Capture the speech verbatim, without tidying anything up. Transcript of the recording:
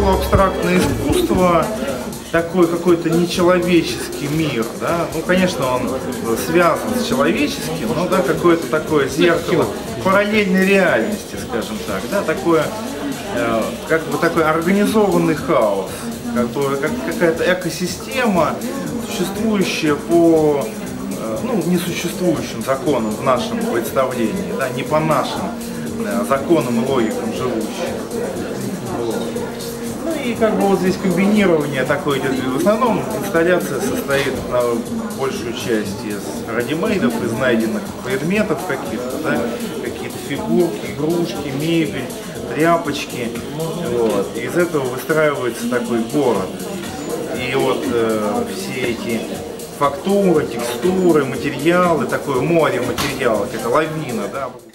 полуабстрактное искусство, такой какой-то нечеловеческий мир, да, ну, конечно, он связан с человеческим, но, да, какое-то такое зеркало параллельной реальности, скажем так, да, такое, э, как бы такой организованный хаос, как бы как, какая-то экосистема, существующая по, э, ну, несуществующим законам в нашем представлении, да, не по нашим э, законам и логикам живущих. Вот. Ну и как бы вот здесь комбинирование такое идет. В основном инсталляция состоит на большую часть из радимейдов, из найденных предметов каких-то, да, какие-то фигурки, игрушки, мебель, тряпочки. Вот. И из этого выстраивается такой город. И вот э, все эти фактуры, текстуры, материалы, такое море материалов, это лавина, да.